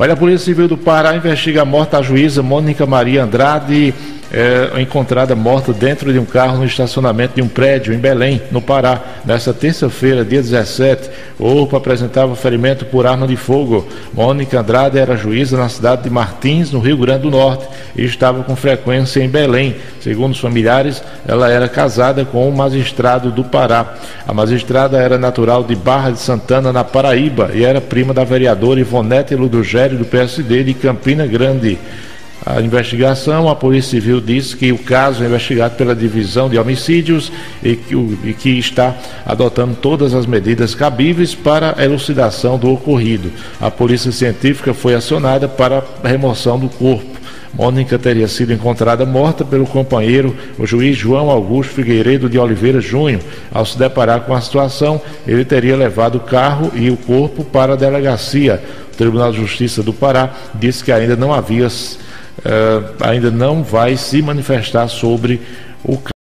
Olha, a Polícia Civil do Pará investiga a morte da juíza Mônica Maria Andrade, encontrada morta dentro de um carro no estacionamento de um prédio em Belém, no Pará. Nesta terça-feira, dia 17, o corpo apresentava ferimento por arma de fogo. Mônica Andrade era juíza na cidade de Martins, no Rio Grande do Norte, e estava com frequência em Belém. Segundo os familiares, ela era casada com um magistrado do Pará. A magistrada era natural de Barra de Santana, na Paraíba, e era prima da vereadora Ivonete Ludogério, do PSD de Campina Grande. A investigação, a Polícia Civil disse que o caso é investigado pela Divisão de Homicídios e que está adotando todas as medidas cabíveis para a elucidação do ocorrido. A Polícia Científica foi acionada para a remoção do corpo. Mônica teria sido encontrada morta pelo companheiro, o juiz João Augusto Figueiredo de Oliveira Júnior. Ao se deparar com a situação, ele teria levado o carro e o corpo para a delegacia. O Tribunal de Justiça do Pará disse que ainda não vai se manifestar sobre o caso.